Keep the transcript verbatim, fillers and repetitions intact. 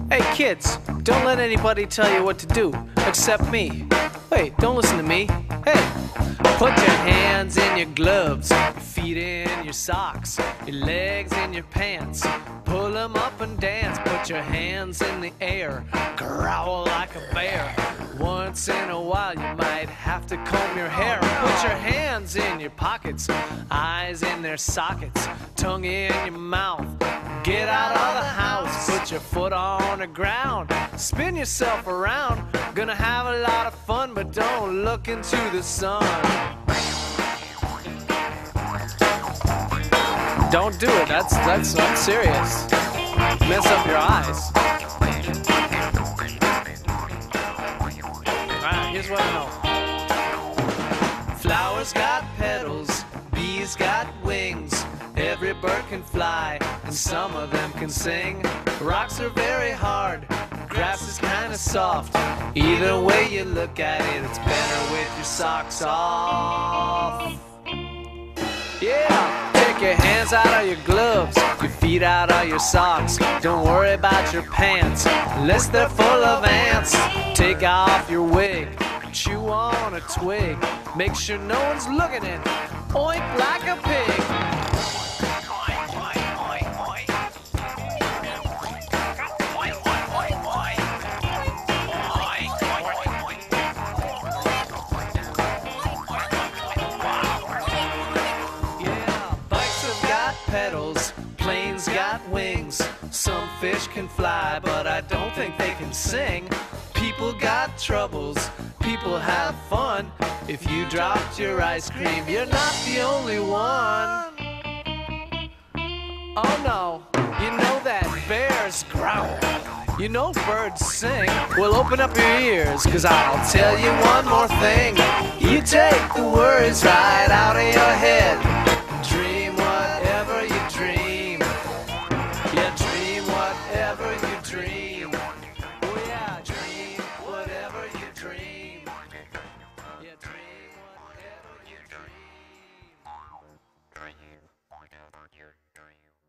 Hey kids, don't let anybody tell you what to do, except me. Wait, don't listen to me. Hey, put your hands in your gloves, your feet in your socks, your legs in your pants. Pull them up and dance, put your hands in the air, growl like a bear. Once in a while you might have to comb your hair. Put your hands in your pockets, eyes in their sockets, tongue in your mouth. Get out of the house, put your foot on the ground, spin yourself around. Gonna have a lot of fun, but don't look into the sun. Don't do it, that's, that's, I'm serious. Mess up your eyes. Alright, here's what I know. Flowers got petals, bees got wings. Every bird can fly, and some of them can sing. Rocks are very hard, grass is kinda soft. Either way you look at it, it's better with your socks off. Yeah, take your hands out of your gloves, your feet out of your socks. Don't worry about your pants, unless they're full of ants. Take off your wig, chew on a twig. Make sure no one's looking and oink like a pig. Petals, planes got wings. Some fish can fly, but I don't think they can sing. People got troubles, people have fun. If you dropped your ice cream, you're not the only one. Oh no, you know that bears growl. You know birds sing. Well, open up your ears, cause I'll tell you one more thing. You take the worries right out of your head. Dream whatever you dream. Yeah, dream whatever you dream. Oh yeah, dream whatever you dream. Yeah, dream whatever you dream.